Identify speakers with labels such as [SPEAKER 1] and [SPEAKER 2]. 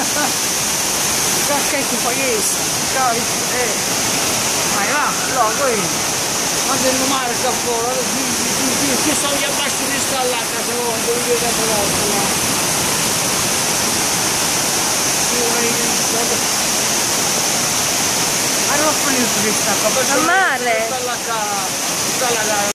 [SPEAKER 1] Cacchetti paese, vai va, no, poi quando il mare sta fuori, ci sono gli abbassi di stalla a casa loro, devi vedere casa loro. Ma non ho finito di stare,
[SPEAKER 2] Ma male!
[SPEAKER 1] sta là,